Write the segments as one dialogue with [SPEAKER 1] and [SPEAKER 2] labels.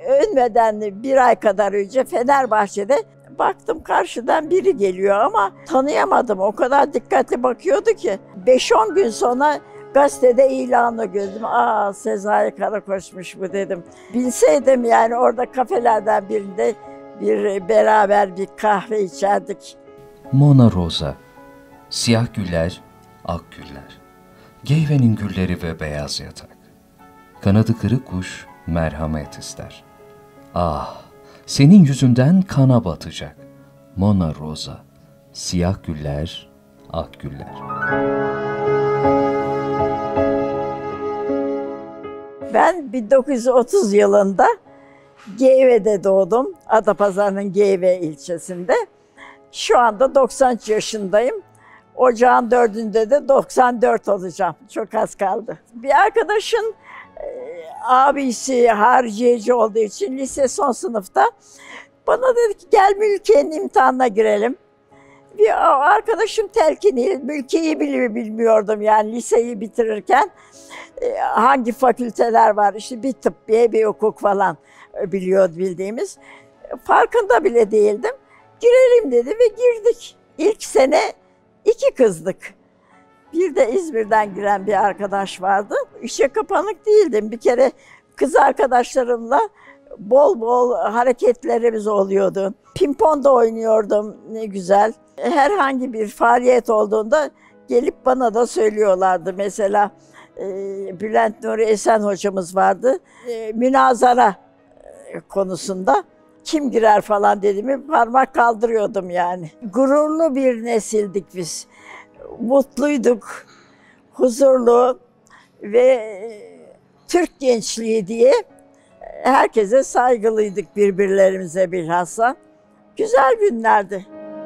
[SPEAKER 1] ölmeden bir ay kadar önce Fenerbahçe'de baktım karşıdan biri geliyor ama tanıyamadım. O kadar dikkatli bakıyordu ki. 5-10 gün sonra gazetede ilanı gördüm. Aa, Sezai Karakoç'muş bu dedim. Bilseydim yani orada kafelerden birinde beraber bir kahve içerdik.
[SPEAKER 2] Mona Rosa, siyah güller, ak güller. Geyvenin gülleri ve beyaz yatak. Kanadı kırık kuş merhamet ister. Ah, senin yüzünden kana batacak. Mona Rosa, siyah güller, ak güller.
[SPEAKER 1] Ben 1930 yılında Geyve'de doğdum. Adapazarı'nın Geyve ilçesinde. Şu anda 93 yaşındayım. Ocağın 4'ünde de 94 olacağım. Çok az kaldı. Bir arkadaşın abisi harciyeci olduğu için lise son sınıfta bana dedi ki gel mülkiyenin imtihanına girelim. Bir arkadaşım telkini, mülkiyeyi bile bilmiyordum yani liseyi bitirirken. Hangi fakülteler var işte bir tıbbiye bir hukuk falan bildiğimiz. Farkında bile değildim. Girelim dedi ve girdik. İlk sene 2 kızdık. Bir de İzmir'den giren bir arkadaş vardı. İşe kapanık değildim. Bir kere kız arkadaşlarımla bol bol hareketlerimiz oluyordu. Pimpon da oynuyordum, ne güzel. Herhangi bir faaliyet olduğunda gelip bana da söylüyorlardı. Mesela Bülent Nuri Esen hocamız vardı. Münazara konusunda kim girer falan dediğimi parmak kaldırıyordum yani. Gururlu bir nesildik biz. Mutluyduk, huzurlu ve Türk gençliği diye herkese saygılıydık birbirlerimize bilhassa. Güzel günlerdi.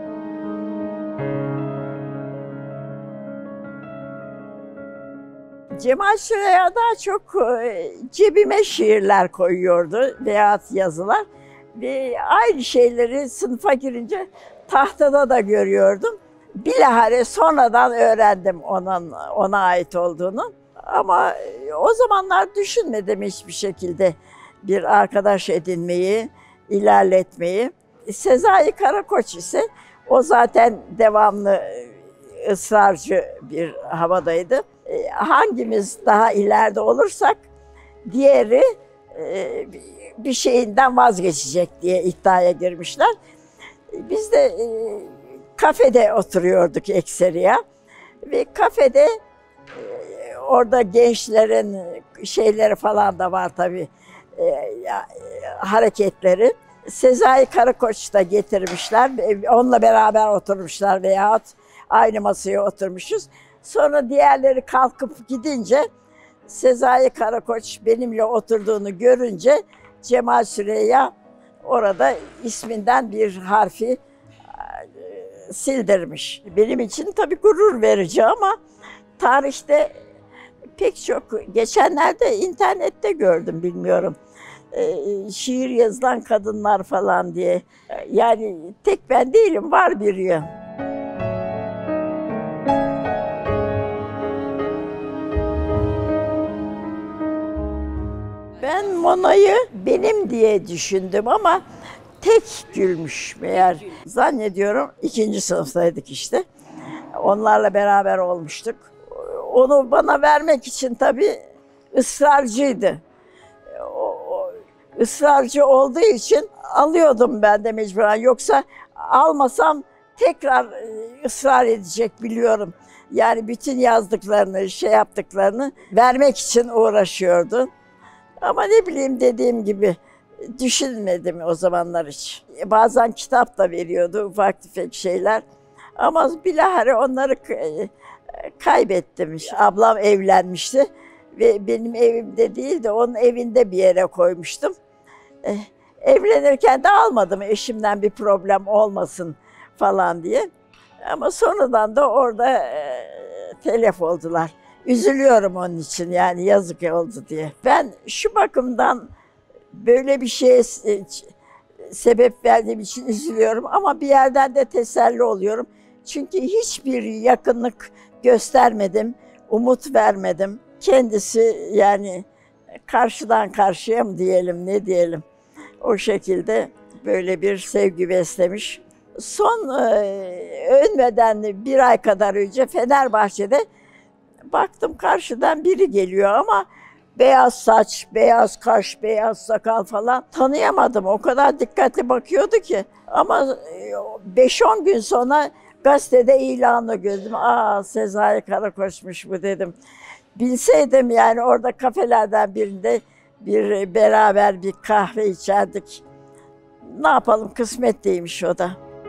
[SPEAKER 1] Cemal Süreya daha çok cebime şiirler koyuyordu veya yazılar. Ve aynı şeyleri sınıfa girince tahtada da görüyordum. Bilahare sonradan öğrendim ona ait olduğunu. Ama o zamanlar düşünmedim hiçbir şekilde bir arkadaş edinmeyi, ilerletmeyi. Sezai Karakoç ise o zaten devamlı ısrarcı bir havadaydı. Hangimiz daha ileride olursak diğeri bir şeyinden vazgeçecek diye iddiaya girmişler. Biz de kafede oturuyorduk ekseriya ve kafede orada gençlerin şeyleri falan da var tabii hareketleri. Sezai Karakoç da getirmişler, onunla beraber oturmuşlar veyahut aynı masaya oturmuşuz. Sonra diğerleri kalkıp gidince Sezai Karakoç benimle oturduğunu görünce Cemal Süreya orada isminden bir harfi sildirmiş. Benim için tabii gurur verici ama tarihte pek çok, geçenlerde internette gördüm bilmiyorum. Şiir yazılan kadınlar falan diye. Yani tek ben değilim, var biri. Ben Mona'yı benim diye düşündüm ama tek gülmüş meğer. Zannediyorum 2. sınıftaydık işte. Onlarla beraber olmuştuk. Onu bana vermek için tabii ısrarcıydı. Israrcı olduğu için alıyordum ben de mecburen. Yoksa almasam tekrar ısrar edecek biliyorum. Yani bütün yazdıklarını, şey yaptıklarını vermek için uğraşıyordu. Ama ne bileyim dediğim gibi düşünmedim o zamanlar hiç. Bazen kitap da veriyordu, ufak tefek şeyler. Ama bilahare onları kaybettim. Ablam evlenmişti ve benim evimde değil de onun evinde bir yere koymuştum. Evlenirken de almadım eşimden bir problem olmasın falan diye. Ama sonradan da orada telef oldular. Üzülüyorum onun için yani yazık oldu diye. Ben şu bakımdan böyle bir şeye sebep verdiğim için üzülüyorum ama bir yerden de teselli oluyorum. Çünkü hiçbir yakınlık göstermedim, umut vermedim. Kendisi yani karşıdan karşıya mı diyelim, ne diyelim. O şekilde böyle bir sevgi beslemiş. Son ölmeden bir ay kadar önce Fenerbahçe'de baktım karşıdan biri geliyor ama beyaz saç, beyaz kaş, beyaz sakal falan tanıyamadım. O kadar dikkatli bakıyordu ki. Ama 5-10 gün sonra gazetede ilanla gördüm. Aa, Sezai Karakoç'muş bu dedim. Bilseydim yani orada kafelerden birinde beraber bir kahve içerdik. Ne yapalım, kısmet değilmiş o da.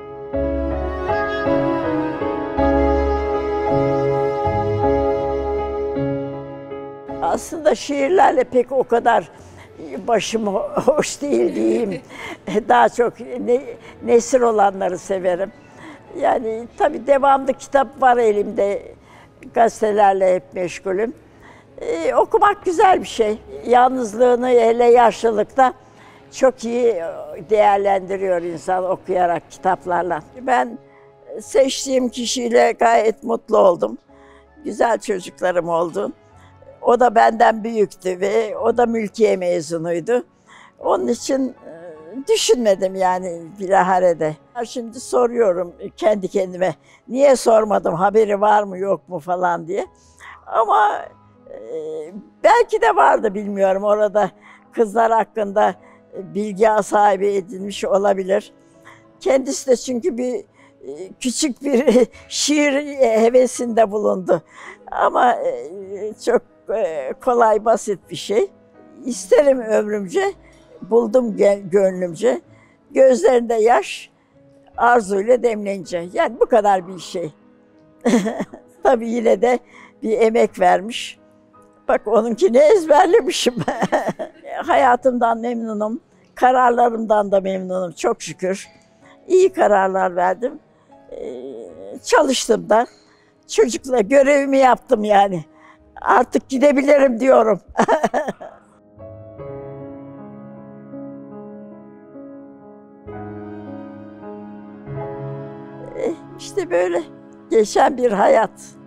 [SPEAKER 1] Aslında şiirlerle pek o kadar başım hoş değil diyeyim. Daha çok nesir olanları severim. Yani tabii devamlı kitap var elimde. Gazetelerle hep meşgulüm. Okumak güzel bir şey. Yalnızlığını hele yaşlılıkta çok iyi değerlendiriyor insan okuyarak, kitaplarla. Ben seçtiğim kişiyle gayet mutlu oldum. Güzel çocuklarım oldu. O da benden büyüktü ve o da mülkiye mezunuydu. Onun için düşünmedim yani bilaharede. Şimdi soruyorum kendi kendime, niye sormadım, haberi var mı yok mu falan diye. Ama belki de vardı, bilmiyorum. Orada kızlar hakkında bilgi sahibi edilmiş olabilir. Kendisi de çünkü küçük bir şiir hevesinde bulundu. Ama çok kolay, basit bir şey. İsterim ömrümce, buldum gönlümce. Gözlerinde yaş, arzuyla demlenince. Yani bu kadar bir şey. Tabii yine de bir emek vermiş. Bak onunkini ezberlemişim. Hayatımdan memnunum. Kararlarımdan da memnunum çok şükür. İyi kararlar verdim. Çalıştım da. Çocukla görevimi yaptım yani. Artık gidebilirim diyorum. İşte böyle geçen bir hayat.